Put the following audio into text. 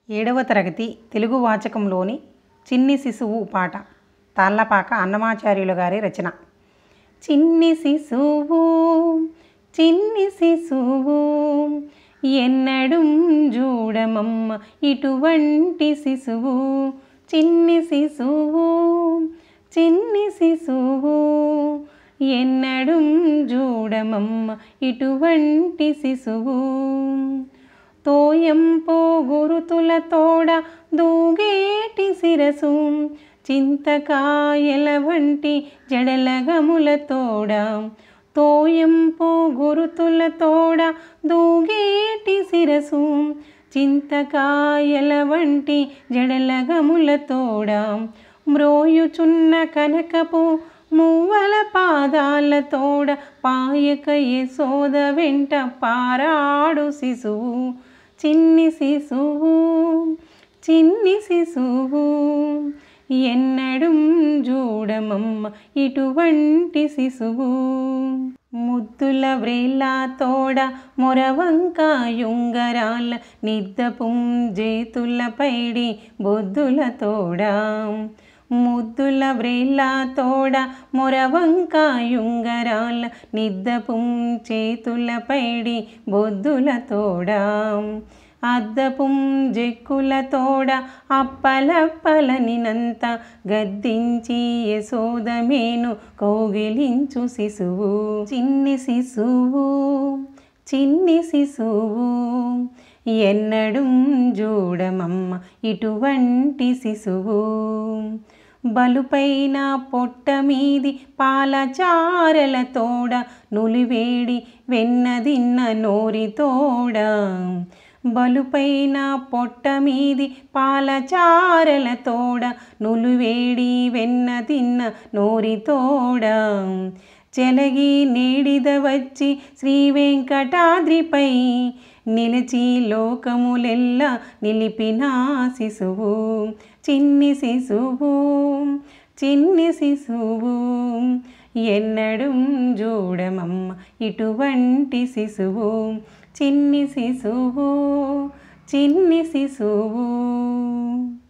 ఏడవ తరగతి తెలుగు వాచకంలోని చిన్ని శిశువు పాట తాళ్ళపాక అన్నమాచార్యులు గారి రచన. చిన్ని శిశువు చిన్ని శిశువు ఎన్నడుం చూడమమ్మ ఇటువంటి శిశువు. చిన్ని శిశువు చిన్ని శిశువు ఎన్నడుం చూడమమ్మ ఇటువంటి శిశువు. తోయంపో గురుతుల తోడ దూగేటి శిరసు చింతకాయల వంటి జడలగముల తోడ. తోయంపో గురుతుల తోడ దూగేటి శిరసు చింతకాయల వంటి జడలగముల తోడ. మ్రోయుచున్న కనకపు మువ్వల పాదాల తోడ పాయక యశోద వెంట పారాడు శిశువు. చిన్ని శిశువు చిన్ని శిశువు ఎన్నడుం చూడమమ్మ ఇటువంటి శిశువు. ముద్దుల వ్రేళ్ళ తోడ మొరవంకాయుంగరాల నిద్దపుం జేతుల పైడి బొద్దుల తోడ. ముద్దుల వ్రేళ్ళ తోడ మొరవంకాయుంగరాల నిద్దపుం చేతుల పైడి బొద్దుల తోడ. అద్దపుం జెక్కుల తోడ అప్పలప్పలనినంత గద్దించి యశోదమేను కౌగిలించు శిశువు. చిన్ని శిశువు చిన్ని శిశువు ఎన్నడుం చూడమమ్మ ఇటువంటి శిశువు. బలుపైన పొట్ట మీది పాలచారల తోడ నులివేడి వెన్నదిన్న నోరి తోడ. బలుపైన పొట్ట మీది పాలచారల తోడ నులివేడి వెన్నదిన్న నోరి తోడ. చెలగి నేడిద వచ్చి శ్రీ వెంకటాద్రిపై నిలిచి లోకములెల్ల నిలిపిన శిశువు. చిన్ని శిశువు చిన్ని శిశువు ఎన్నడుం చూడమమ్మ ఇటువంటి శిశువు. చిన్ని శిశువు చిన్ని శిశువు.